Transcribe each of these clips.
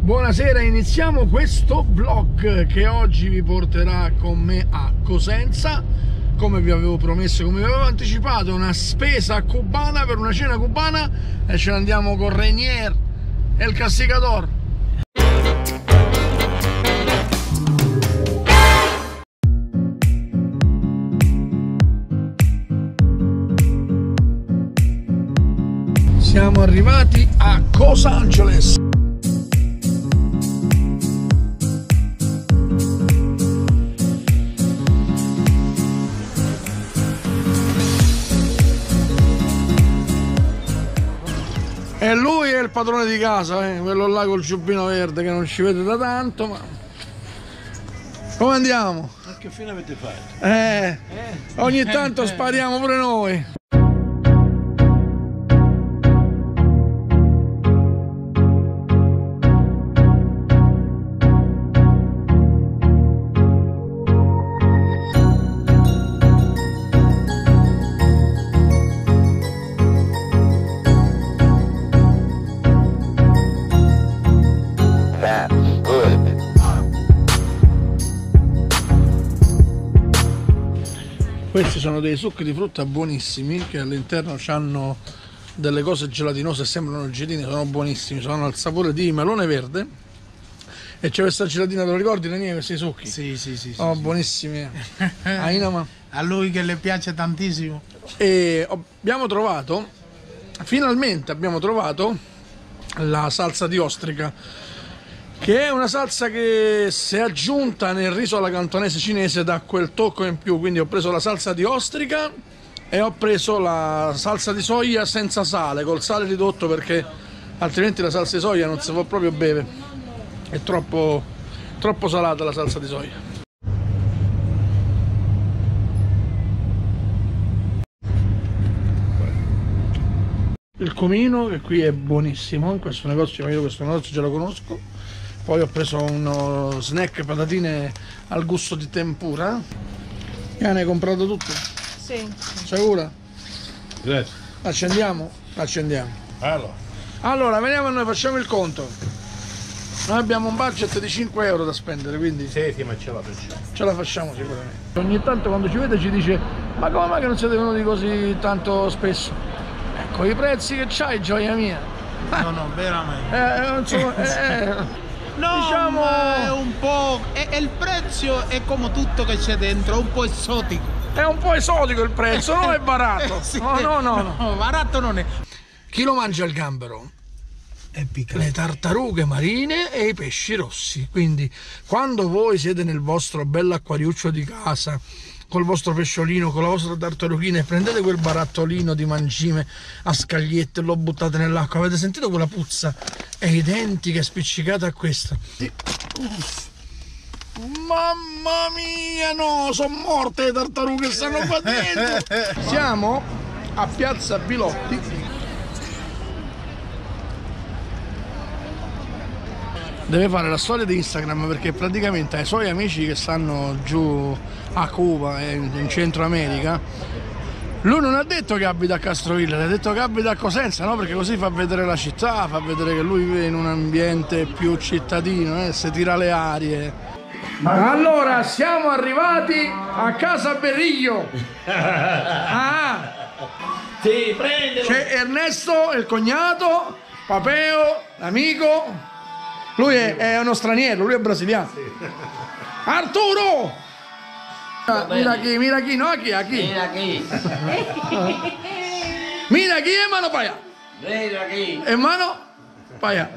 Buonasera, iniziamo questo vlog che oggi vi porterà con me a Cosenza. Come vi avevo promesso, come vi avevo anticipato, una spesa cubana per una cena cubana e ce ne andiamo con Rainier e il Castigador. Siamo arrivati a Los Angeles. E lui è il padrone di casa, quello là col giubbino verde che non ci vede da tanto, ma... Come andiamo? Ma che fine avete fatto? Ogni tanto spariamo pure noi. Questi sono dei succhi di frutta buonissimi che all'interno hanno delle cose gelatinose, sembrano gelatine, sono buonissimi, sono al sapore di melone verde e c'è questa gelatina, te lo ricordi Daniele, questi succhi? Sì. Oh, buonissimi. A lui che le piace tantissimo. E abbiamo trovato, finalmente abbiamo trovato la salsa di ostrica, che è una salsa che si è aggiunta nel riso alla cantonese cinese, da quel tocco in più. Quindi ho preso la salsa di ostrica e ho preso la salsa di soia senza sale, col sale ridotto, perché altrimenti la salsa di soia non si può proprio bere, è troppo salata la salsa di soia. Il cumino, che qui è buonissimo in questo negozio, io questo negozio già lo conosco. Poi ho preso uno snack, patatine al gusto di tempura. Ne hai comprato tutto? Sì. Sicura? Grazie. Accendiamo? Accendiamo. Allora, veniamo a noi, facciamo il conto. Noi abbiamo un budget di 5 euro da spendere, quindi sì, ma ce la facciamo. Ce la facciamo sicuramente. Ogni tanto quando ci vede ci dice: ma come mai che non siete venuti così tanto spesso? Ecco i prezzi che c'hai, gioia mia. No, veramente. No, diciamo... è un po'... il prezzo è come tutto che c'è dentro, un po' esotico. È un po' esotico il prezzo, non è barato. Sì. No, barato non è. Chi lo mangia il gambero? È piccolo. Le tartarughe marine e i pesci rossi. Quindi quando voi siete nel vostro bell'acquariuccio di casa, col vostro pesciolino, con la vostra tartarughina, e prendete quel barattolino di mangime a scagliette e lo buttate nell'acqua, avete sentito quella puzza? È identica e spiccicata a questa. Mamma mia, no, sono morte le tartarughe che stanno qua dentro. Siamo a Piazza Bilotti. Deve fare la storia di Instagram, perché praticamente ai suoi amici che stanno giù a Cuba e in Centro America, lui non ha detto che abita a Castroville, ha detto che abita a Cosenza, no? Perché così fa vedere la città, fa vedere che lui vive in un ambiente più cittadino, si tira le arie. Allora, siamo arrivati a Casa Berriglio. Sì, prendelo. C'è Ernesto, il cognato, Papeo, l'amico. Lui è uno straniero, lui è brasiliano. Sì. Arturo! Mira chi, no aquí. Mira aquí. Mira aquí, hermano, para allá. Mira aquí. Hermano, para allá.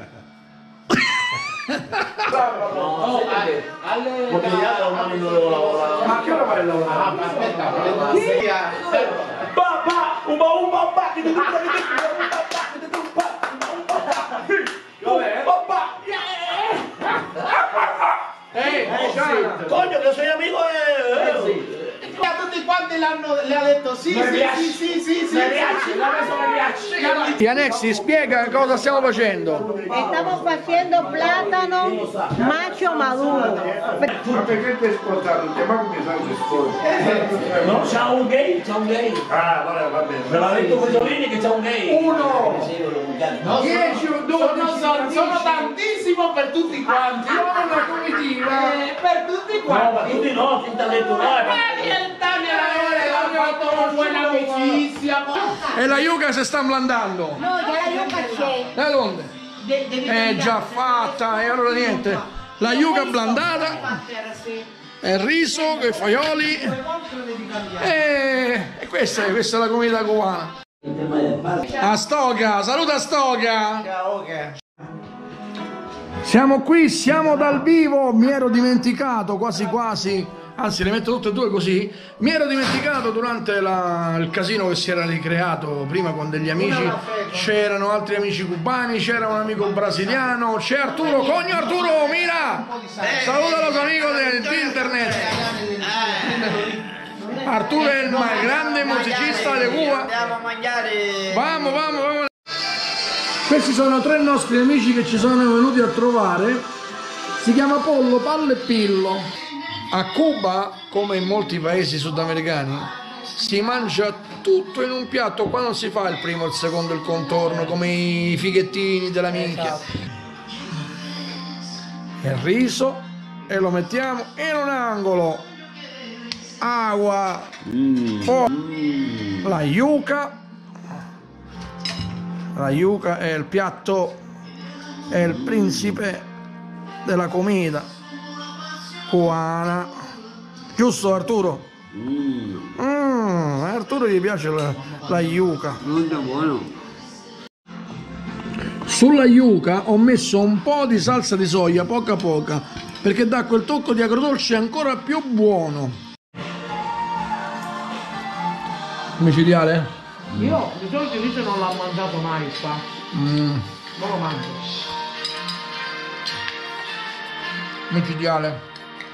No, dale. Porque ya domani non devo lavorare. Ma che ora vai a lavorare? Aspetta, Papà, un papà che ti coño, que soy amigo de... A tutti quanti le ha detto sì. Mi piace, la mi piace. Anexi, spiega cosa stiamo facendo. Estamos haciendo plátano macho maduro. Ma perché ti hai sposato? Ti manco mi sanno sposato. No, c'ha un gay. Ah, va bene. Me l'ha detto Pesolini che c'ha un gay. Uno, No, 10 o 12, sono tantissimi aperitivo per tutti quanti. Io ho una comitiva per tutti No, quanti. ma tutti no, ti intellettuale. Buona amicizia. E la yuca si sta ablandando. No, ya la yuca c'è. Da dove? È già fatta, e allora niente. La yuca blandata, e il riso, i fagioli. E questa è la comida cubana. A Stoga, saluta a Stoga. Siamo qui, siamo dal vivo. Mi ero dimenticato quasi quasi. Anzi, le metto tutte e due così. Mi ero dimenticato durante il casino che si era ricreato prima con degli amici. C'erano altri amici cubani, c'era un amico brasiliano, c'è Arturo, cogno Arturo, mira! Saluta los amigos di internet. Arturo è il grande musicista di Cuba. Andiamo a mangiare. Vamos, vamos, vamos. Questi sono tre nostri amici che ci sono venuti a trovare. Si chiama Pollo, Pallo e Pillo. A Cuba, come in molti paesi sudamericani, si mangia tutto in un piatto. Qua non si fa il primo, il secondo, il contorno, come i fighettini della minchia. Il riso e lo mettiamo in un angolo. Agua. La yuca. La yuca è il piatto, è il principe della comida cubana, giusto Arturo? A Arturo gli piace la yuca. Molto buono. Sulla yuca ho messo un po' di salsa di soia, poca poca, perché dà quel tocco di agrodolce ancora più buono. Micidiale? Io di solito il riso non l'ho mangiato mai qua. Non lo mangio. Micidiale.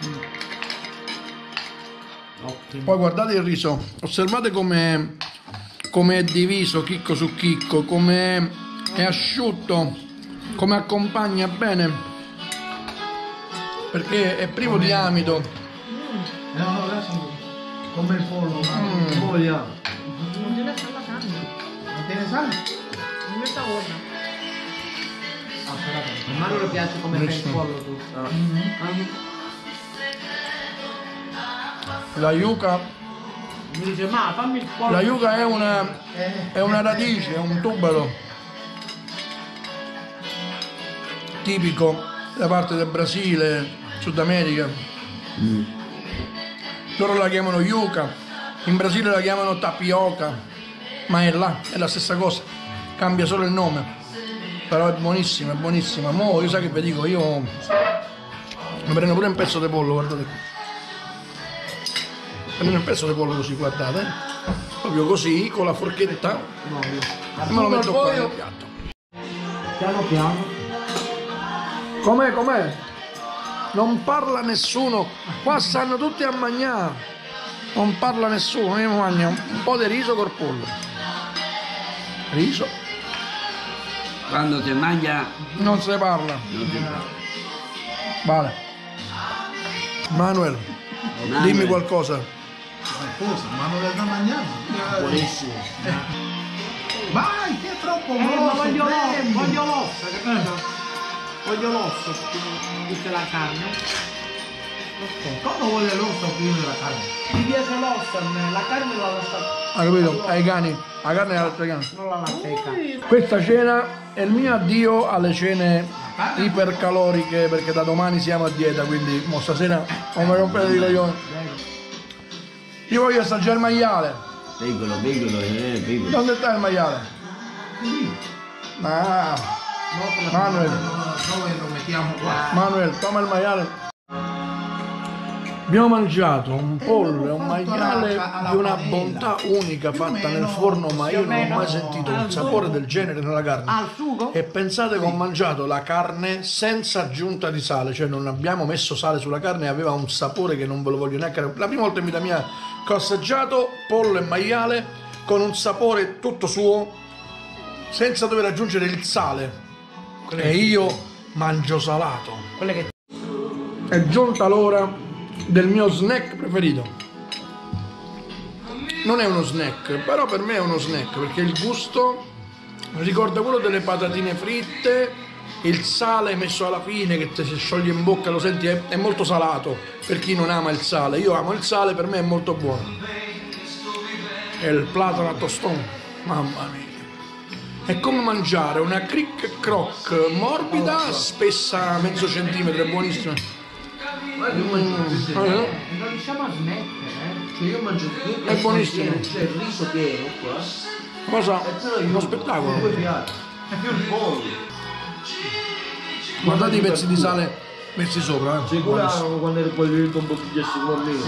Poi guardate il riso, osservate come è diviso chicco su chicco, come è asciutto, come accompagna bene, perché è privo di amido. Come il pollo, voglia. Non tiene sal la carne. Non tiene sale? Non mi sta buona. A Mario le piace come fai il pollo tu. La yuca, Mi dice, ma fammi il pollo. la yuca è una radice, è un tubero tipico da parte del Brasile, Sud America. Loro la chiamano yuca, in Brasile la chiamano tapioca, ma è là, è la stessa cosa, cambia solo il nome, però è buonissima, è buonissima. Mo io sai che vi dico, io mi prendo pure un pezzo di pollo, guardate qui. Prendo un pezzo di pollo così, guardate, proprio così, con la forchetta, e me lo metto qua nel piatto. Piano piano. Com'è? Non parla nessuno, qua stanno tutti a mangiare, non parla nessuno, io mangio un po' di riso col pollo. Riso, Quando si mangia non se ne parla. non si fa. Vale. Manuel, dimmi qualcosa. Scusa, ma non le sta mangiando? Buonissimo. Vai, che è troppo Ma grosso. voglio prendi. l'osso, capito? Voglio l'osso, tutta la carne. Come vuole l'osso prima della carne? Mi piace l'osso a me, la carne la lascia. Hai capito? Ai cani, la carne è altra cani. Non la secca. Questa cena è il mio addio alle cene ipercaloriche, perché da domani siamo a dieta, quindi mo stasera non mi rompete di coglioni. Io voglio assaggiare il maiale. Piccolo, piccolo. Dove sta il maiale? Ah, Manuel, Noi lo mettiamo qua. Manuel, toma il maiale. Abbiamo mangiato un pollo e un maiale di una bontà unica fatta nel forno, ma io non ho mai sentito un sapore del genere nella carne. Al sugo? E pensate che ho mangiato la carne senza aggiunta di sale, cioè non abbiamo messo sale sulla carne e aveva un sapore che non ve lo voglio neanche. La prima volta in vita mia che ho assaggiato pollo e maiale con un sapore tutto suo, senza dover aggiungere il sale. E io mangio salato. Quelle che È giunta l'ora del mio snack preferito. Non è uno snack, però per me è uno snack, perché il gusto ricorda quello delle patatine fritte il sale messo alla fine che ti si scioglie in bocca, lo senti, è molto salato per chi non ama il sale. Io amo il sale, per me è molto buono. E il platano a tostone, mamma mia. È come mangiare una cric croc morbida, spessa mezzo centimetro, è buonissima. Non riusciamo a smettere, Cioè io mangio tutto. È buonissimo. C'è il riso pieno qua. Cosa? Però io Uno spettacolo. Due piatti. Più il pollo. Guardate i pezzi di sale messi sopra, Si curavano quando ero poi venuto un po' di gesso con me.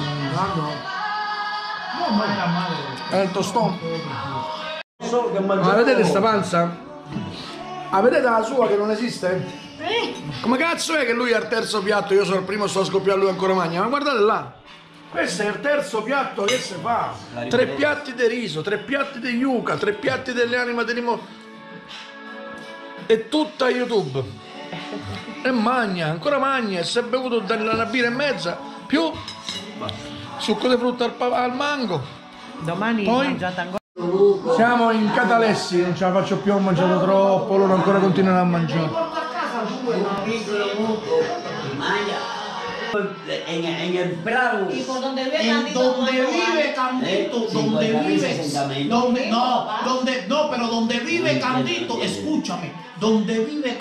È il tostone. Solo che mangio. Ma vedete sta panza? Ah, vedete la sua che non esiste? Come cazzo è che lui è al terzo piatto, io sono il primo, sto a scoppiare, lui ancora mangia? Ma guardate là! Questo è il terzo piatto che si fa! 3 piatti di riso, 3 piatti di yuca, 3 piatti delle anime di limone. E tutta YouTube. E magna, ancora magna, e si è bevuto una birra e mezza, più succo di frutta al mango. domani Poi? mangiate ancora. Siamo in Catalessi, non ce la faccio più, ho mangiato troppo, loro ancora continuano a mangiare. En el Bravo. Y por donde vive En donde vive Candito, donde vive, pero donde vive Candito, escúchame, donde vive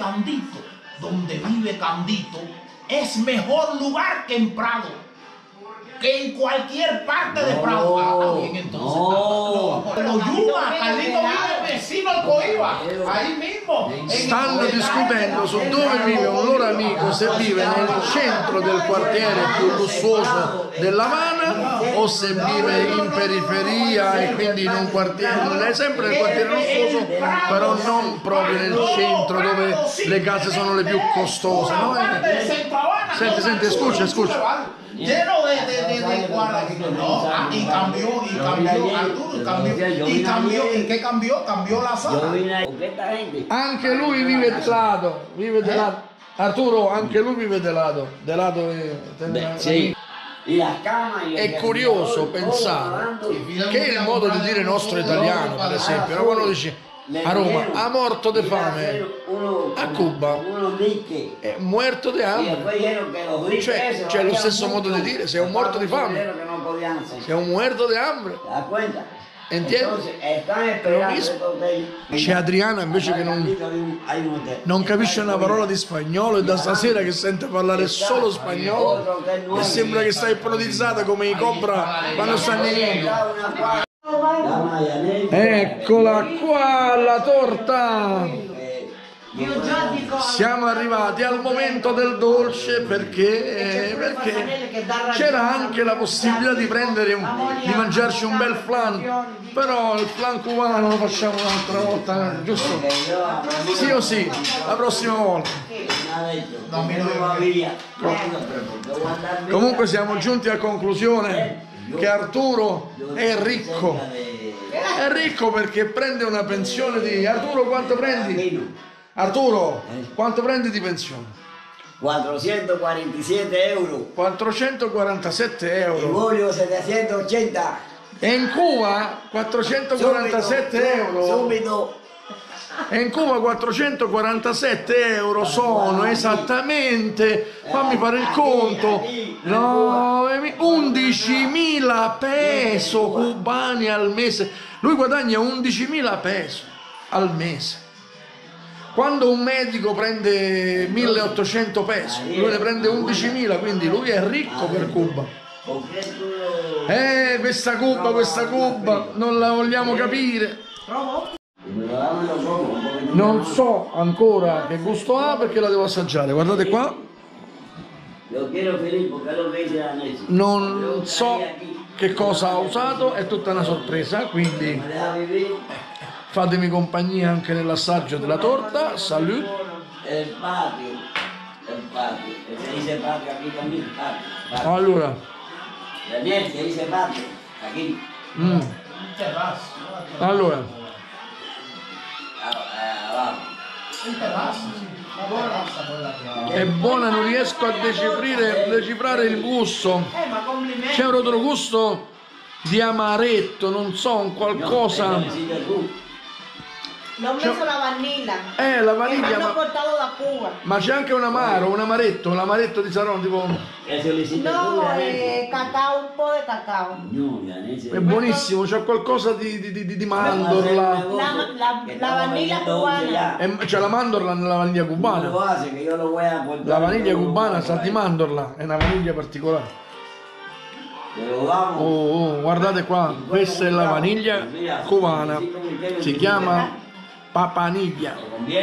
Candito es mejor lugar que en Prado. Que en cualquier parte de Prado. Ah, bien, entonces. Pero Yuma, Carlito vive vecino al Coiba, ahí mismo. Stanno discutendo su dove vive un loro amico, se vive nel centro del quartiere più lussuoso dell'Havana o se vive in periferia e quindi in un quartiere, è sempre nel quartiere lussuoso, però non proprio nel centro dove le case sono le più costose. No? Senti, escucha. Lleno de guarda. No, y cambió, Arturo, ¿y qué cambió? Cambió la Yo sala. vine con esta gente. Anche lui vive de lato. Arturo, anche lui vive de lato. Sì. Y las camas y È curioso pensare che è il modo di dire nostro italiano, per esempio, no? Quando dici a Roma ha morto di fame, a Cuba è muerto di hambre, cioè c'è lo stesso modo di dire, sei un morto di fame, sei un muerto di hambre, entiendes? C'è Adriana invece che non capisce una parola di spagnolo e da stasera che sente parlare solo spagnolo e sembra che sta ipnotizzata come i cobra quando stanno in India. Eccola qua la torta! Siamo arrivati al momento del dolce perché c'era anche la possibilità di mangiarci un bel flan, però il flan cubano lo facciamo un'altra volta, giusto? Sì o sì, la prossima volta. Comunque siamo giunti a conclusione che Arturo è ricco perché prende una pensione di... Arturo, quanto prendi? Arturo, quanto prendi di pensione? 447 euro. 447 Y euro. Julio 780. E in Cuba 447 euro. Subito. E in Cuba 447 euro sono esattamente, fammi fare il conto, 11.000 peso cubani al mese. Lui guadagna 11.000 peso al mese. Quando un medico prende 1.800 peso, lui ne prende 11.000, quindi lui è ricco per Cuba. Questa Cuba, non la vogliamo capire. Non so ancora che gusto ha perché la devo assaggiare. Guardate qua. Non so che cosa ha usato, è tutta una sorpresa, quindi fatemi compagnia anche nell'assaggio della torta. Salud. Allora. Allora. È buona, non riesco a decifrare il gusto. C'è un retrogusto di amaretto, non so, un qualcosa. Le ho messo la vanilla. La vaniglia, che mi hanno portato da Cuba. ma c'è anche un amaro, un amaretto di Saron, tipo... No, cacao, un po' di cacao. È buonissimo, c'è qualcosa di mandorla. La vaniglia cubana. C'è la mandorla nella vaniglia cubana. La vaniglia cubana sa di mandorla, è una vaniglia particolare. Oh, guardate qua, questa è la vaniglia cubana, si chiama papaniglia.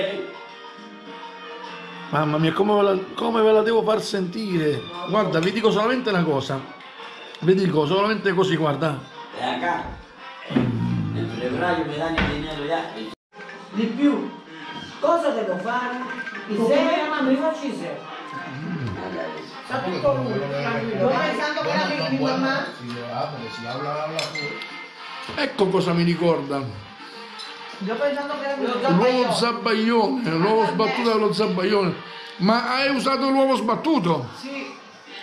Mamma mia, come ve la devo far sentire? Guarda, vi dico solamente una cosa, vi dico solamente così, guarda. Di più. Cosa devo fare? Il sera, mi faccio il sera. Sa tutto lui. Sto pensando che era di mamma. Ecco cosa mi ricorda. Sto pensando che era di L'uovo zabaione, l'uovo sbattuto allo zabaione. Ma hai usato l'uovo sbattuto? Sì.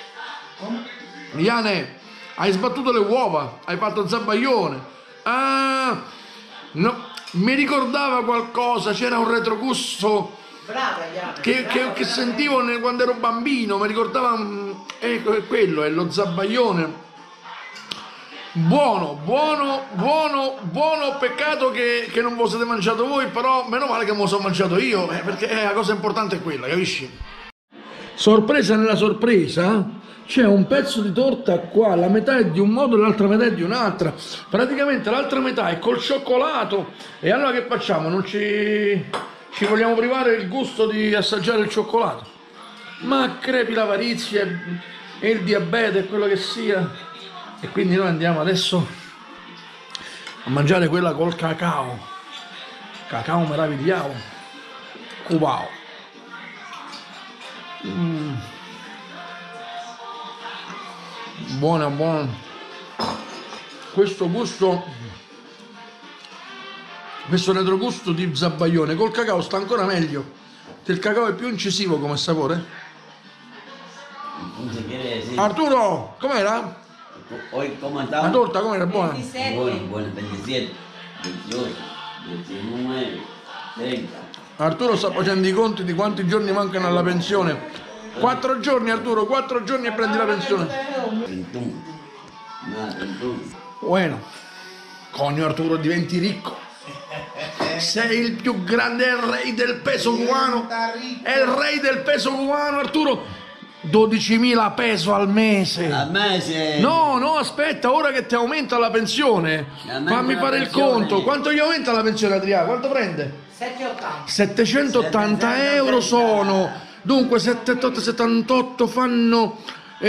Iane, hai sbattuto le uova, hai fatto zabaione. Ah, no, mi ricordava qualcosa, c'era un retrogusto che sentivo quando ero bambino, mi ricordava, ecco, è quello, è lo zabaione. Buono, peccato che non ve lo siete mangiato voi, però meno male che me lo sono mangiato io, perché la cosa importante è quella, capisci? Sorpresa nella sorpresa, c'è un pezzo di torta qua, la metà è di un modo e l'altra metà è di un'altra. Praticamente l'altra metà è col cioccolato, e allora che facciamo? Non ci vogliamo privare il gusto di assaggiare il cioccolato? Ma crepi l'avarizia e il diabete e quello che sia. E quindi noi andiamo adesso a mangiare quella col cacao meravigliato cubao. Buona. Questo retrogusto di zabaione col cacao sta ancora meglio. Il cacao è più incisivo come sapore. Arturo, com'era? La torta com'era? Buona? 27. Buona, 27, 28, 29, 30. Arturo sta facendo i conti di quanti giorni mancano alla pensione. 4 giorni, Arturo, 4 giorni e prendi la pensione. 31. Bueno, conio Arturo, diventi ricco. Sei il più grande, è il re del peso cubano. È il re del peso cubano, Arturo. 12.000 peso al mese. Al mese? No, aspetta, ora che ti aumenta la pensione, fammi fare il conto. Quanto gli aumenta la pensione, Adriano? Quanto prende? 780 euro sono. Dunque 78 fanno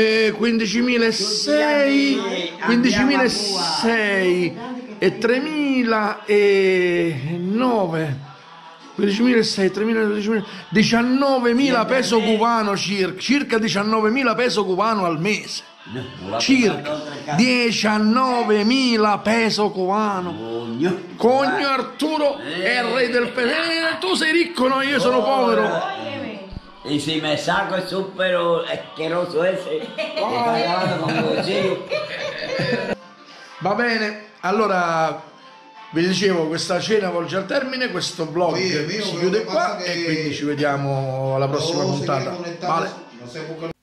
15.600, 15.600 e 3.009. 15.600, 19.000 peso cubano circa 19.000 peso cubano al mese. Circa 19.000 peso cubano. Cogno Arturo è il re del peso. Tu sei ricco, no? Io sono povero. Y si me saco el súper asqueroso ese, Va bene, allora vi dicevo, questa cena volge al termine, questo vlog si chiude qua e quindi ci vediamo alla prossima puntata. Vale.